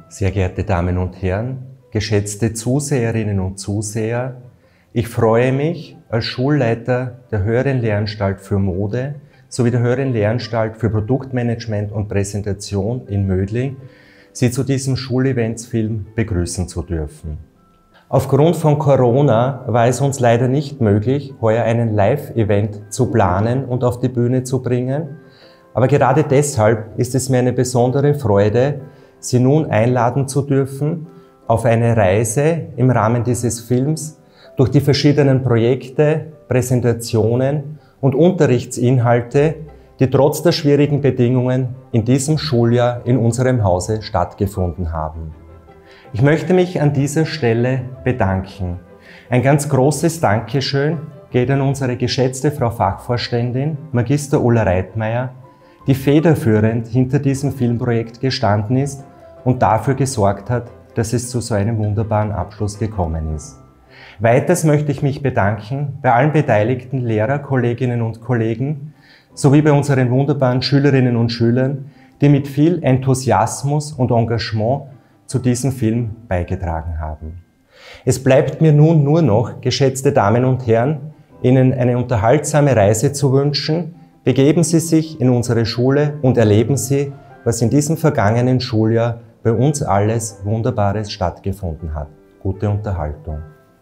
Sehr geehrte Damen und Herren, geschätzte Zuseherinnen und Zuseher, ich freue mich als Schulleiter der Höheren Lehranstalt für Mode sowie der Höheren Lehranstalt für Produktmanagement und Präsentation in Mödling, Sie zu diesem Schuleventsfilm begrüßen zu dürfen. Aufgrund von Corona war es uns leider nicht möglich, heuer einen Live-Event zu planen und auf die Bühne zu bringen. Aber gerade deshalb ist es mir eine besondere Freude, Sie nun einladen zu dürfen auf eine Reise im Rahmen dieses Films durch die verschiedenen Projekte, Präsentationen und Unterrichtsinhalte, die trotz der schwierigen Bedingungen in diesem Schuljahr in unserem Hause stattgefunden haben. Ich möchte mich an dieser Stelle bedanken. Ein ganz großes Dankeschön geht an unsere geschätzte Frau Fachvorständin, Magister Ulla Reitmeier, die federführend hinter diesem Filmprojekt gestanden ist und dafür gesorgt hat, dass es zu so einem wunderbaren Abschluss gekommen ist. Weiters möchte ich mich bedanken bei allen beteiligten Lehrer, Kolleginnen und Kollegen sowie bei unseren wunderbaren Schülerinnen und Schülern, die mit viel Enthusiasmus und Engagement zu diesem Film beigetragen haben. Es bleibt mir nun nur noch, geschätzte Damen und Herren, Ihnen eine unterhaltsame Reise zu wünschen. Begeben Sie sich in unsere Schule und erleben Sie, was in diesem vergangenen Schuljahr bei uns alles Wunderbares stattgefunden hat. Gute Unterhaltung.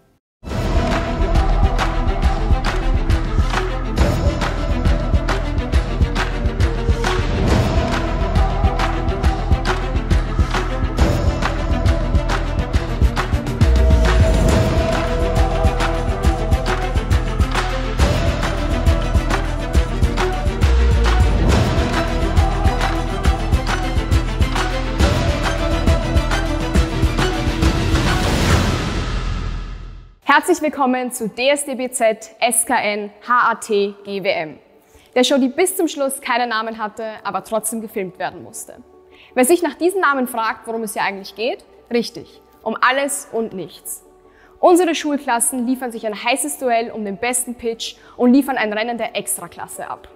Herzlich willkommen zu DSDBZ SKN HAT GWM, der Show, die bis zum Schluss keinen Namen hatte, aber trotzdem gefilmt werden musste. Wer sich nach diesen Namen fragt, worum es hier eigentlich geht, richtig, um alles und nichts. Unsere Schulklassen liefern sich ein heißes Duell um den besten Pitch und liefern ein Rennen der Extraklasse ab.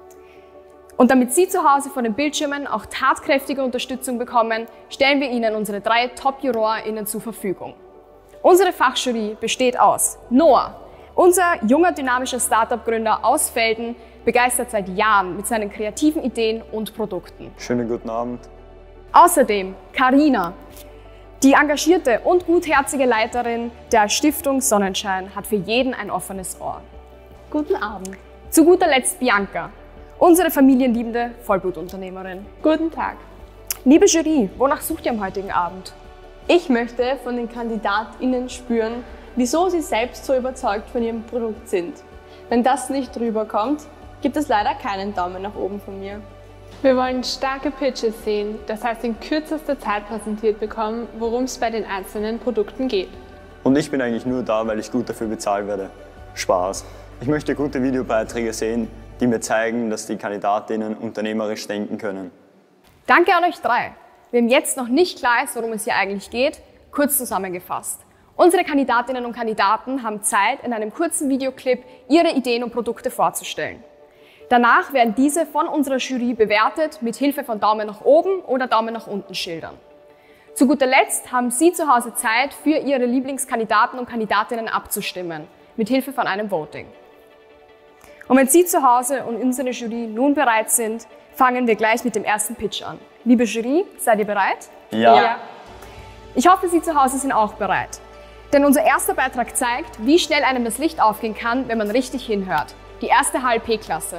Und damit Sie zu Hause vor den Bildschirmen auch tatkräftige Unterstützung bekommen, stellen wir Ihnen unsere 3 Top-JurorInnen zur Verfügung. Unsere Fachjury besteht aus Noah, unser junger, dynamischer Startup-Gründer aus Velden, begeistert seit Jahren mit seinen kreativen Ideen und Produkten. Schönen guten Abend. Außerdem Carina, die engagierte und gutherzige Leiterin der Stiftung Sonnenschein, hat für jeden ein offenes Ohr. Guten Abend. Zu guter Letzt Bianca, unsere familienliebende Vollblutunternehmerin. Guten Tag. Liebe Jury, wonach sucht ihr am heutigen Abend? Ich möchte von den KandidatInnen spüren, wieso sie selbst so überzeugt von ihrem Produkt sind. Wenn das nicht rüberkommt, gibt es leider keinen Daumen nach oben von mir. Wir wollen starke Pitches sehen, das heißt in kürzester Zeit präsentiert bekommen, worum es bei den einzelnen Produkten geht. Und ich bin eigentlich nur da, weil ich gut dafür bezahlt werde. Spaß. Ich möchte gute Videobeiträge sehen, die mir zeigen, dass die KandidatInnen unternehmerisch denken können. Danke an euch 3. Wem jetzt noch nicht klar ist, worum es hier eigentlich geht, kurz zusammengefasst. Unsere Kandidatinnen und Kandidaten haben Zeit, in einem kurzen Videoclip ihre Ideen und Produkte vorzustellen. Danach werden diese von unserer Jury bewertet mit Hilfe von Daumen nach oben oder Daumen nach unten Schildern. Zu guter Letzt haben Sie zu Hause Zeit, für Ihre Lieblingskandidaten und Kandidatinnen abzustimmen, mit Hilfe von einem Voting. Und wenn Sie zu Hause und unsere Jury nun bereit sind, fangen wir gleich mit dem ersten Pitch an. Liebe Jury, seid ihr bereit? Ja. Ich hoffe, Sie zu Hause sind auch bereit. Denn unser erster Beitrag zeigt, wie schnell einem das Licht aufgehen kann, wenn man richtig hinhört. Die erste HLP-Klasse.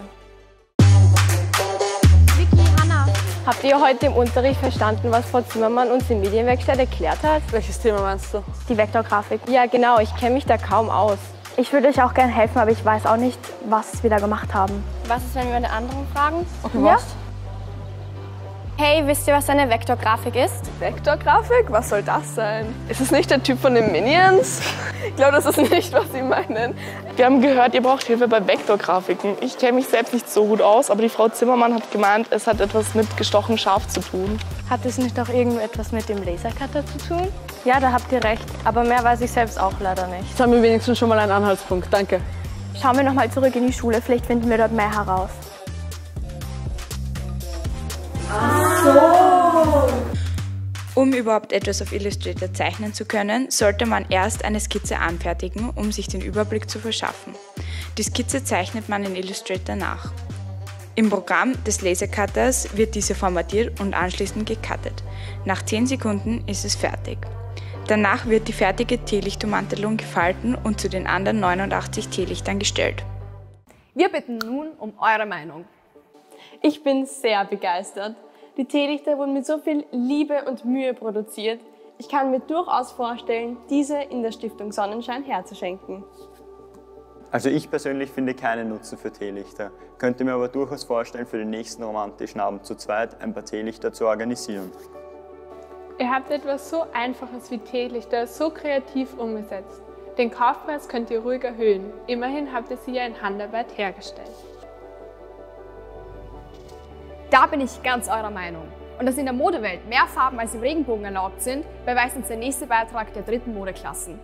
Vicky, Hanna, habt ihr heute im Unterricht verstanden, was Frau Zimmermann uns in Medienwerkstatt erklärt hat? Welches Thema meinst du? Die Vektorgrafik. Ja, genau, ich kenne mich da kaum aus. Ich würde euch auch gerne helfen, aber ich weiß auch nicht, was wir da gemacht haben. Was ist, wenn wir eine anderen fragen? Okay, was? Hey, wisst ihr, was eine Vektorgrafik ist? Vektorgrafik? Was soll das sein? Ist es nicht der Typ von den Minions? Ich glaube, das ist nicht, was sie meinen. Wir haben gehört, ihr braucht Hilfe bei Vektorgrafiken. Ich kenne mich selbst nicht so gut aus, aber die Frau Zimmermann hat gemeint, es hat etwas mit gestochen scharf zu tun. Hat es nicht auch irgendetwas mit dem Lasercutter zu tun? Ja, da habt ihr recht, aber mehr weiß ich selbst auch leider nicht. Jetzt haben wir wenigstens schon mal einen Anhaltspunkt. Danke. Schauen wir noch mal zurück in die Schule, vielleicht finden wir dort mehr heraus. Um überhaupt etwas auf Illustrator zeichnen zu können, sollte man erst eine Skizze anfertigen, um sich den Überblick zu verschaffen. Die Skizze zeichnet man in Illustrator nach. Im Programm des Lasercutters wird diese formatiert und anschließend gecuttet. Nach 10 Sekunden ist es fertig. Danach wird die fertige Teelichtummantelung gefalten und zu den anderen 89 Teelichtern gestellt. Wir bitten nun um eure Meinung. Ich bin sehr begeistert. Die Teelichter wurden mit so viel Liebe und Mühe produziert. Ich kann mir durchaus vorstellen, diese in der Stiftung Sonnenschein herzuschenken. Also ich persönlich finde keinen Nutzen für Teelichter, könnte mir aber durchaus vorstellen, für den nächsten romantischen Abend zu zweit ein paar Teelichter zu organisieren. Ihr habt etwas so Einfaches wie Teelichter so kreativ umgesetzt. Den Kaufpreis könnt ihr ruhig erhöhen. Immerhin habt ihr sie ja in Handarbeit hergestellt. Da bin ich ganz eurer Meinung. Und dass in der Modewelt mehr Farben als im Regenbogen erlaubt sind, beweist uns der nächste Beitrag der 3. Modeklassen.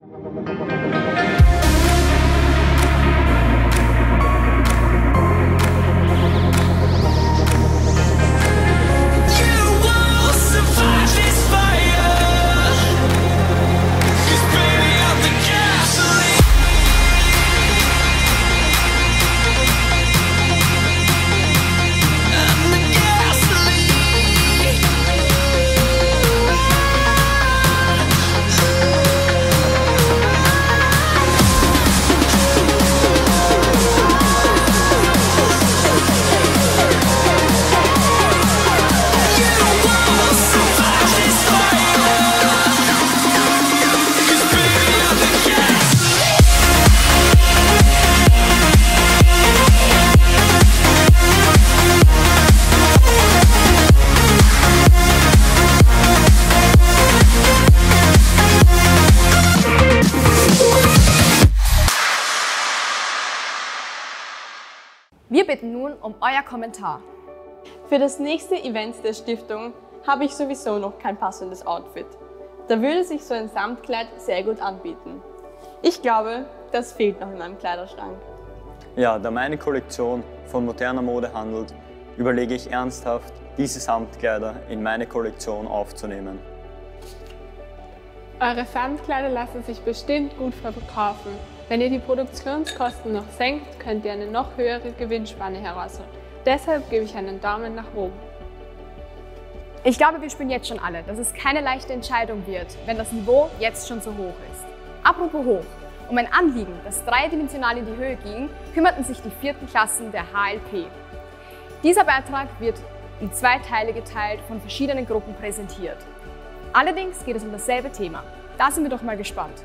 Wir bitten nun um euer Kommentar. Für das nächste Event der Stiftung habe ich sowieso noch kein passendes Outfit. Da würde sich so ein Samtkleid sehr gut anbieten. Ich glaube, das fehlt noch in meinem Kleiderschrank. Ja, da meine Kollektion von moderner Mode handelt, überlege ich ernsthaft, diese Samtkleider in meine Kollektion aufzunehmen. Eure Samtkleider lassen sich bestimmt gut verkaufen. Wenn ihr die Produktionskosten noch senkt, könnt ihr eine noch höhere Gewinnspanne herausholen. Deshalb gebe ich einen Daumen nach oben. Ich glaube, wir spüren jetzt schon alle, dass es keine leichte Entscheidung wird, wenn das Niveau jetzt schon so hoch ist. Apropos hoch. Um ein Anliegen, das dreidimensional in die Höhe ging, kümmerten sich die 4. Klassen der HLP. Dieser Beitrag wird in 2 Teile geteilt, von verschiedenen Gruppen präsentiert. Allerdings geht es um dasselbe Thema. Da sind wir doch mal gespannt.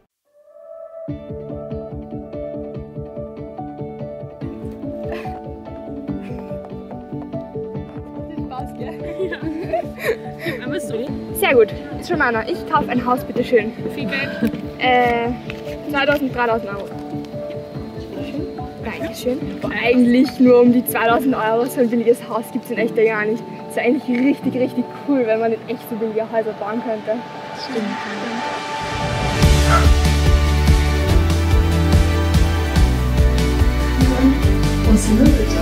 Sehr gut. Ist schon meiner. Ich kaufe ein Haus, bitteschön. Viel Geld? 2.000, 3.000 Euro. Dankeschön. Eigentlich nur um die 2.000 Euro. So ein billiges Haus gibt es in echt ja gar nicht. Es wäre eigentlich richtig, richtig cool, wenn man in echt so billige Häuser bauen könnte. Stimmt. Was sind wir bitte?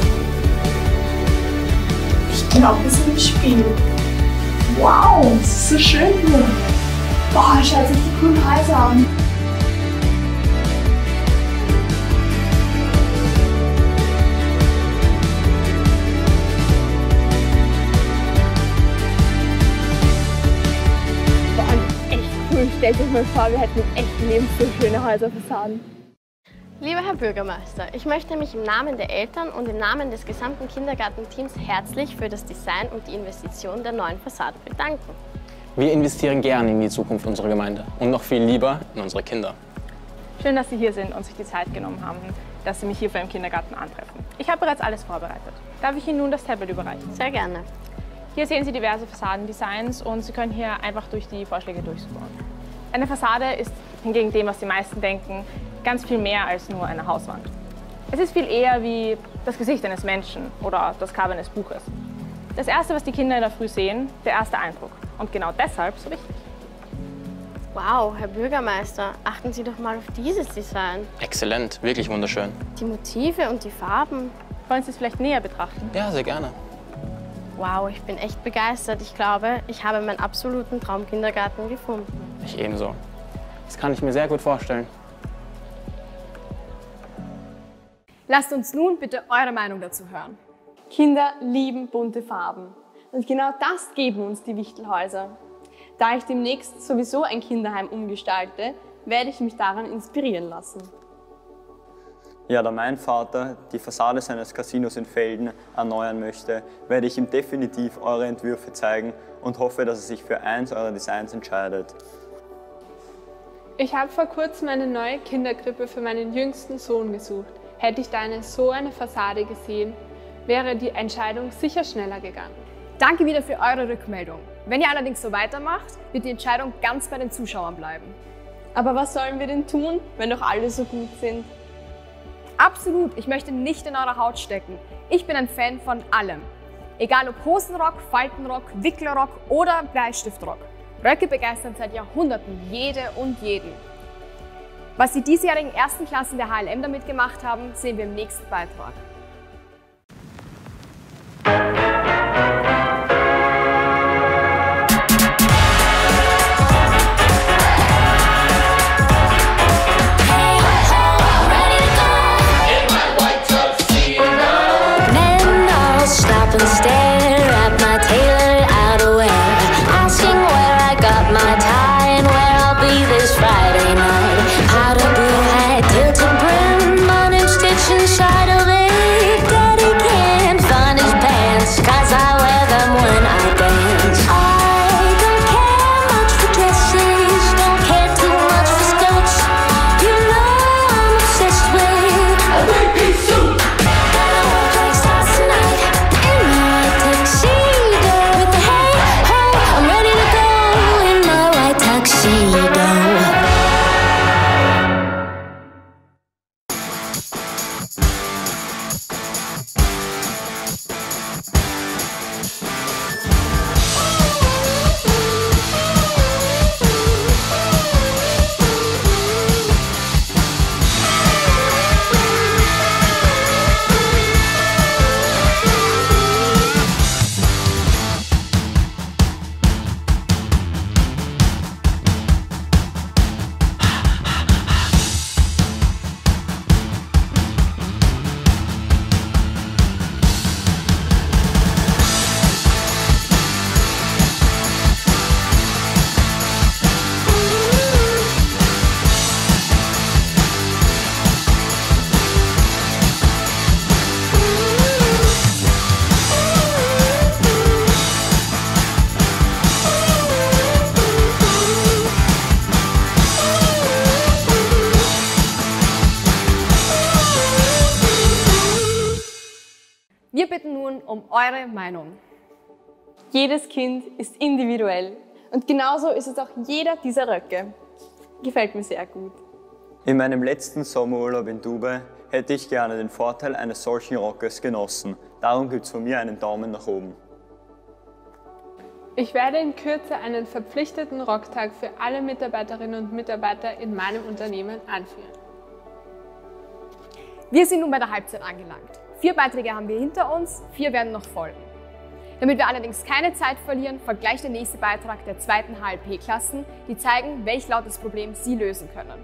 Ich glaube, wir sind im Spiel. Wow, das ist so schön hier. Boah, schaut sich die coolen Häuser an. Vor allem echt cool. Stellt euch mal vor, wir hätten im echten Leben so schöne Häuserfassaden. Lieber Herr Bürgermeister, ich möchte mich im Namen der Eltern und im Namen des gesamten Kindergartenteams herzlich für das Design und die Investition der neuen Fassade bedanken. Wir investieren gerne in die Zukunft unserer Gemeinde und noch viel lieber in unsere Kinder. Schön, dass Sie hier sind und sich die Zeit genommen haben, dass Sie mich hier vor dem Kindergarten antreffen. Ich habe bereits alles vorbereitet. Darf ich Ihnen nun das Tablet überreichen? Sehr gerne. Hier sehen Sie diverse Fassadendesigns und Sie können hier einfach durch die Vorschläge durchscrollen. Eine Fassade ist hingegen dem, was die meisten denken, ganz viel mehr als nur eine Hauswand. Es ist viel eher wie das Gesicht eines Menschen oder das Cover eines Buches. Das Erste, was die Kinder in der Früh sehen, der erste Eindruck. Und genau deshalb so wichtig. Wow, Herr Bürgermeister, achten Sie doch mal auf dieses Design. Exzellent, wirklich wunderschön. Die Motive und die Farben. Wollen Sie es vielleicht näher betrachten? Ja, sehr gerne. Wow, ich bin echt begeistert. Ich glaube, ich habe meinen absoluten Traumkindergarten gefunden. Ich ebenso. Das kann ich mir sehr gut vorstellen. Lasst uns nun bitte eure Meinung dazu hören. Kinder lieben bunte Farben. Und genau das geben uns die Wichtelhäuser. Da ich demnächst sowieso ein Kinderheim umgestalte, werde ich mich daran inspirieren lassen. Ja, da mein Vater die Fassade seines Casinos in Velden erneuern möchte, werde ich ihm definitiv eure Entwürfe zeigen und hoffe, dass er sich für eins eurer Designs entscheidet. Ich habe vor kurzem eine neue Kinderkrippe für meinen jüngsten Sohn gesucht. Hätte ich da so eine Fassade gesehen, wäre die Entscheidung sicher schneller gegangen. Danke wieder für eure Rückmeldung. Wenn ihr allerdings so weitermacht, wird die Entscheidung ganz bei den Zuschauern bleiben. Aber was sollen wir denn tun, wenn doch alle so gut sind? Absolut, ich möchte nicht in eurer Haut stecken. Ich bin ein Fan von allem. Egal ob Hosenrock, Faltenrock, Wickelrock oder Bleistiftrock. Röcke begeistern seit Jahrhunderten jede und jeden. Was die diesjährigen ersten Klassen der HLM damit gemacht haben, sehen wir im nächsten Beitrag. Wir bitten nun um eure Meinung. Jedes Kind ist individuell und genauso ist es auch jeder dieser Röcke. Gefällt mir sehr gut. In meinem letzten Sommerurlaub in Dubai hätte ich gerne den Vorteil eines solchen Rockes genossen. Darum gibt es von mir einen Daumen nach oben. Ich werde in Kürze einen verpflichteten Rocktag für alle Mitarbeiterinnen und Mitarbeiter in meinem Unternehmen anführen. Wir sind nun bei der Halbzeit angelangt. 4 Beiträge haben wir hinter uns, 4 werden noch folgen. Damit wir allerdings keine Zeit verlieren, vergleicht der nächste Beitrag der zweiten HLP-Klassen, die zeigen, welch lautes Problem sie lösen können.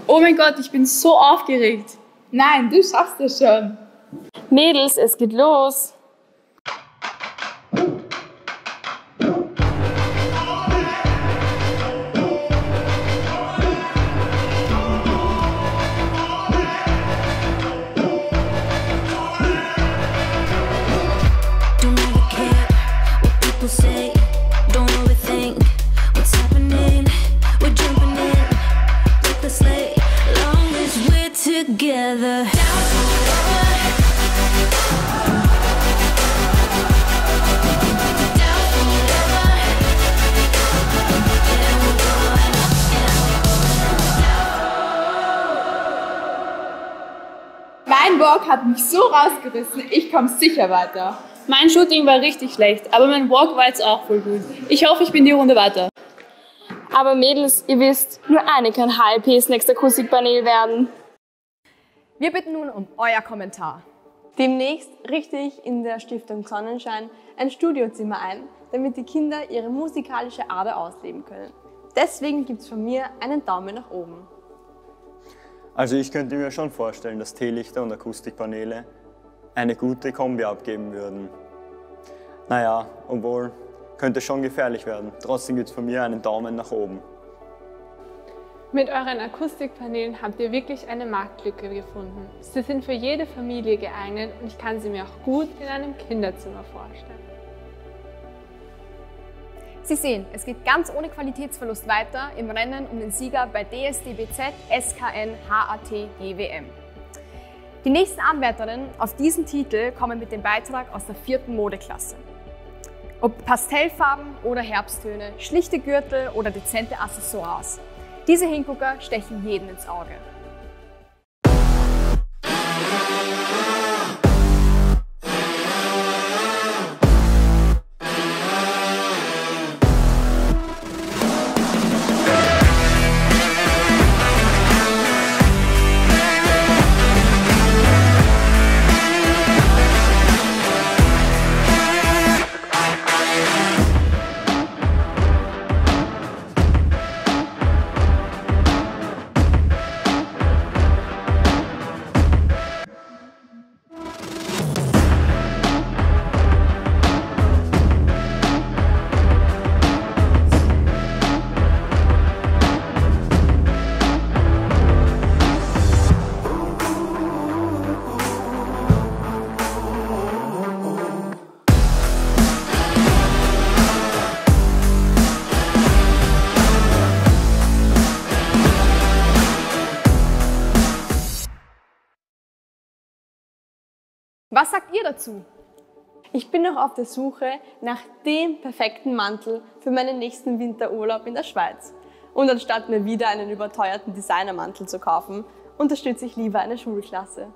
Oh mein Gott, ich bin so aufgeregt. Nein, du schaffst das schon. Mädels, es geht los. Mein Walk hat mich so rausgerissen, ich komme sicher weiter. Mein Shooting war richtig schlecht, aber mein Walk war jetzt auch voll gut. Ich hoffe, ich bin die Runde weiter. Aber Mädels, ihr wisst, nur eine kann HLPs nächster Akustikpanel werden. Wir bitten nun um euer Kommentar. Demnächst richte ich in der Stiftung Sonnenschein ein Studiozimmer ein, damit die Kinder ihre musikalische Ader ausleben können. Deswegen gibt es von mir einen Daumen nach oben. Also ich könnte mir schon vorstellen, dass Teelichter und Akustikpaneele eine gute Kombi abgeben würden. Naja, obwohl, könnte schon gefährlich werden. Trotzdem gibt es von mir einen Daumen nach oben. Mit euren Akustikpaneelen habt ihr wirklich eine Marktlücke gefunden. Sie sind für jede Familie geeignet und ich kann sie mir auch gut in einem Kinderzimmer vorstellen. Sie sehen, es geht ganz ohne Qualitätsverlust weiter im Rennen um den Sieger bei DSDBZ SKN HAT GWM. Die nächsten Anwärterinnen auf diesen Titel kommen mit dem Beitrag aus der 4. Modeklasse. Ob Pastellfarben oder Herbsttöne, schlichte Gürtel oder dezente Accessoires. Diese Hingucker stechen jeden ins Auge. Was sagt ihr dazu? Ich bin noch auf der Suche nach dem perfekten Mantel für meinen nächsten Winterurlaub in der Schweiz. Und anstatt mir wieder einen überteuerten Designermantel zu kaufen, unterstütze ich lieber eine Schulklasse.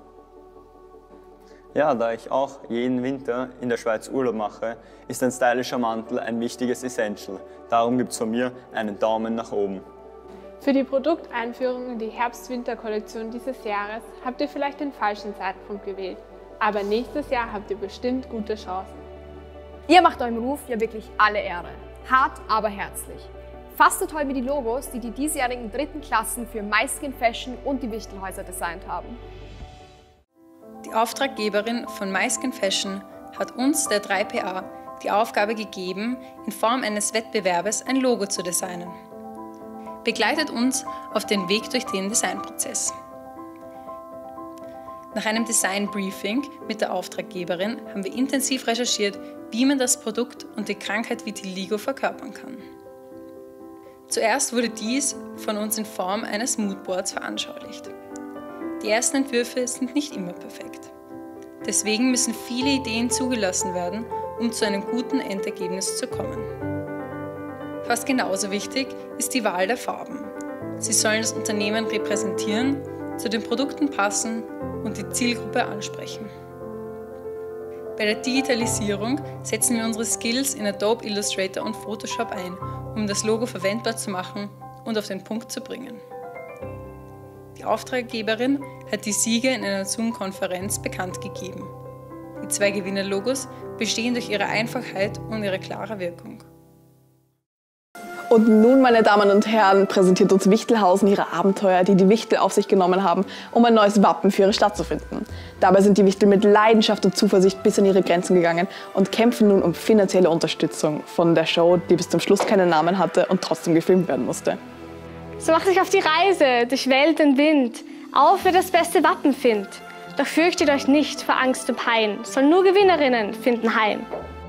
Ja, da ich auch jeden Winter in der Schweiz Urlaub mache, ist ein stylischer Mantel ein wichtiges Essential. Darum gibt es von mir einen Daumen nach oben. Für die Produkteinführung in die Herbst-Winter-Kollektion dieses Jahres habt ihr vielleicht den falschen Zeitpunkt gewählt. Aber nächstes Jahr habt ihr bestimmt gute Chancen. Ihr macht eurem Ruf ja wirklich alle Ehre. Hart, aber herzlich. Fast so toll wie die Logos, die die diesjährigen 3. Klassen für MySkin Fashion und die Wichtelhäuser designt haben. Die Auftraggeberin von MySkin Fashion hat uns, der 3PA, die Aufgabe gegeben, in Form eines Wettbewerbes ein Logo zu designen. Begleitet uns auf den Weg durch den Designprozess. Nach einem Design-Briefing mit der Auftraggeberin haben wir intensiv recherchiert, wie man das Produkt und die Krankheit Vitiligo verkörpern kann. Zuerst wurde dies von uns in Form eines Moodboards veranschaulicht. Die ersten Entwürfe sind nicht immer perfekt. Deswegen müssen viele Ideen zugelassen werden, um zu einem guten Endergebnis zu kommen. Fast genauso wichtig ist die Wahl der Farben. Sie sollen das Unternehmen repräsentieren, zu den Produkten passen und die Zielgruppe ansprechen. Bei der Digitalisierung setzen wir unsere Skills in Adobe Illustrator und Photoshop ein, um das Logo verwendbar zu machen und auf den Punkt zu bringen. Die Auftraggeberin hat die Sieger in einer Zoom-Konferenz bekannt gegeben. Die 2 Gewinnerlogos bestehen durch ihre Einfachheit und ihre klare Wirkung. Und nun, meine Damen und Herren, präsentiert uns Wichtelhausen ihre Abenteuer, die die Wichtel auf sich genommen haben, um ein neues Wappen für ihre Stadt zu finden. Dabei sind die Wichtel mit Leidenschaft und Zuversicht bis an ihre Grenzen gegangen und kämpfen nun um finanzielle Unterstützung von der Show, die bis zum Schluss keinen Namen hatte und trotzdem gefilmt werden musste. So macht euch auf die Reise durch Welt und Wind, auf wer das beste Wappen findet. Doch fürchtet euch nicht vor Angst und Pein, soll nur Gewinnerinnen finden heim.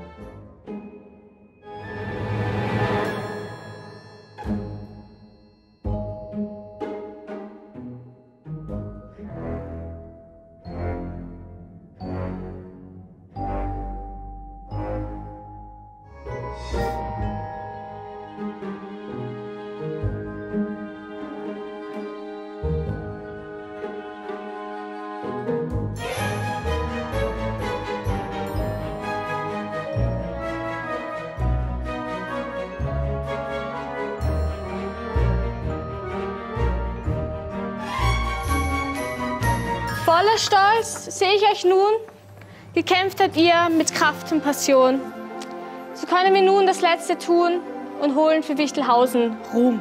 Voller Stolz sehe ich euch nun, gekämpft habt ihr mit Kraft und Passion. So können wir nun das Letzte tun und holen für Wichtelhausen Ruhm.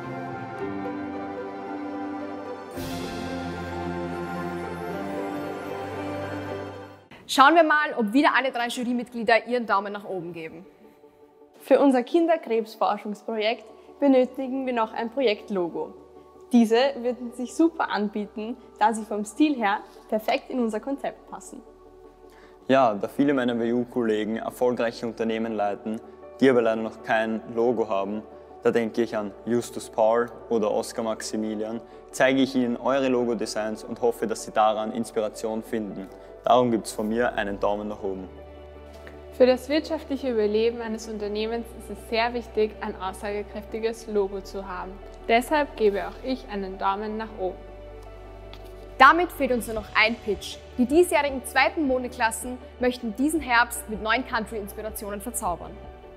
Schauen wir mal, ob wieder alle 3 Jurymitglieder ihren Daumen nach oben geben. Für unser Kinderkrebsforschungsprojekt benötigen wir noch ein Projektlogo. Diese würden sich super anbieten, da sie vom Stil her perfekt in unser Konzept passen. Ja, da viele meiner WU-Kollegen erfolgreiche Unternehmen leiten, die aber leider noch kein Logo haben, da denke ich an Justus Paul oder Oskar Maximilian, zeige ich Ihnen eure Logo-Designs und hoffe, dass Sie daran Inspiration finden. Darum gibt es von mir einen Daumen nach oben. Für das wirtschaftliche Überleben eines Unternehmens ist es sehr wichtig, ein aussagekräftiges Logo zu haben. Deshalb gebe auch ich einen Daumen nach oben. Damit fehlt uns nur noch ein Pitch. Die diesjährigen 2. Modeklassen möchten diesen Herbst mit neuen Country-Inspirationen verzaubern.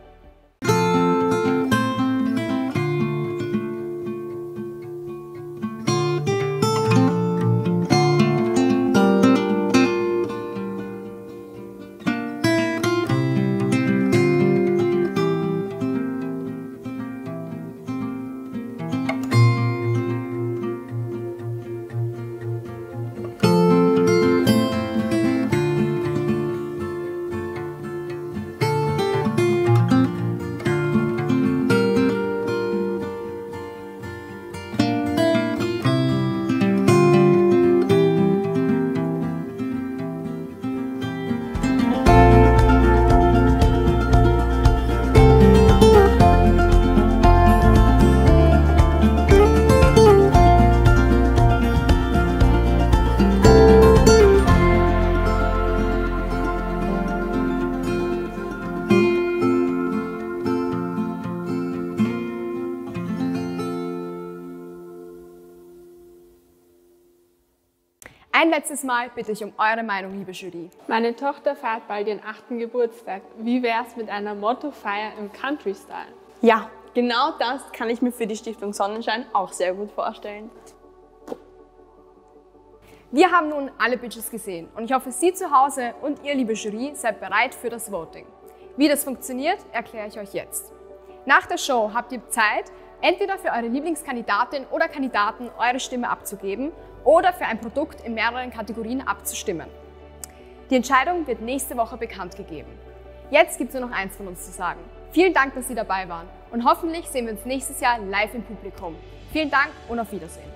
Ein letztes Mal bitte ich um eure Meinung, liebe Jury. Meine Tochter feiert bald ihren 8. Geburtstag. Wie wär's mit einer Motto-Feier im Country-Style? Ja, genau das kann ich mir für die Stiftung Sonnenschein auch sehr gut vorstellen. Wir haben nun alle Pitches gesehen und ich hoffe, Sie zu Hause und ihr, liebe Jury, seid bereit für das Voting. Wie das funktioniert, erkläre ich euch jetzt. Nach der Show habt ihr Zeit, entweder für eure Lieblingskandidatin oder Kandidaten eure Stimme abzugeben oder für ein Produkt in mehreren Kategorien abzustimmen. Die Entscheidung wird nächste Woche bekannt gegeben. Jetzt gibt es nur noch eins von uns zu sagen. Vielen Dank, dass Sie dabei waren und hoffentlich sehen wir uns nächstes Jahr live im Publikum. Vielen Dank und auf Wiedersehen.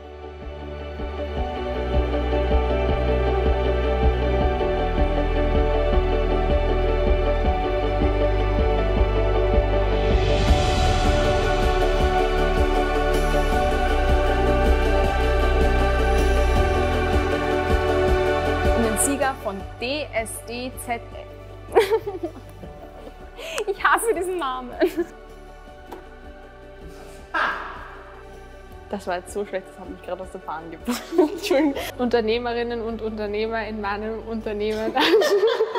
Sieger von DSDZF. Ich hasse diesen Namen. Das war jetzt so schlecht, das hat mich gerade aus der Bahn gebracht. Entschuldigung. Unternehmerinnen und Unternehmer in meinem Unternehmen.